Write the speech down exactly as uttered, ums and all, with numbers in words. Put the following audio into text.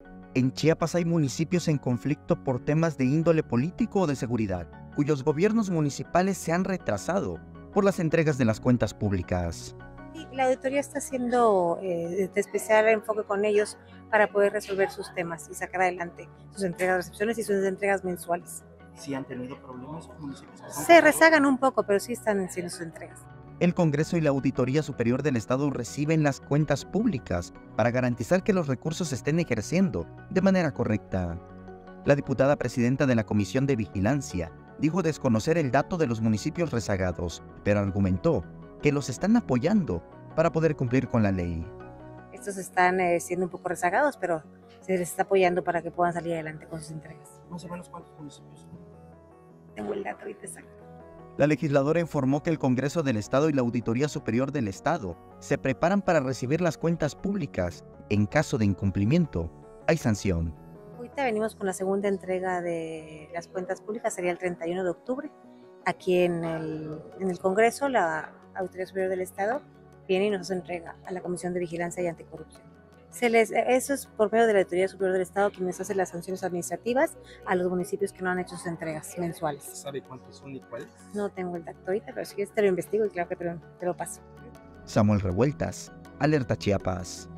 En Chiapas hay municipios en conflicto por temas de índole político o de seguridad, cuyos gobiernos municipales se han retrasado por las entregas de las cuentas públicas. Y la auditoría está haciendo eh, de especial enfoque con ellos para poder resolver sus temas y sacar adelante sus entregas, recepciones y sus entregas mensuales. ¿Sí han tenido problemas los municipios que Se rezagan un poco, pero sí están haciendo sus entregas. El Congreso y la Auditoría Superior del Estado reciben las cuentas públicas para garantizar que los recursos se estén ejerciendo de manera correcta. La diputada presidenta de la Comisión de Vigilancia dijo desconocer el dato de los municipios rezagados, pero argumentó que los están apoyando para poder cumplir con la ley. Estos están eh, siendo un poco rezagados, pero se les está apoyando para que puedan salir adelante con sus entregas. Más o menos cuántos municipios. Tengo el dato ahorita exacto. La legisladora informó que el Congreso del Estado y la Auditoría Superior del Estado se preparan para recibir las cuentas públicas. En caso de incumplimiento, hay sanción. Ahorita venimos con la segunda entrega de las cuentas públicas, sería el treinta y uno de octubre. Aquí en el, en el Congreso, la Auditoría Superior del Estado viene y nos entrega a la Comisión de Vigilancia y Anticorrupción. Se les, eso es por medio de la Auditoría Superior del Estado quienes hacen las sanciones administrativas a los municipios que no han hecho sus entregas mensuales. ¿Sabe cuántos son y cuáles? No tengo el dato ahorita, pero si quieres te lo investigo y claro que te lo, te lo paso. Samuel Revueltas, Alerta Chiapas.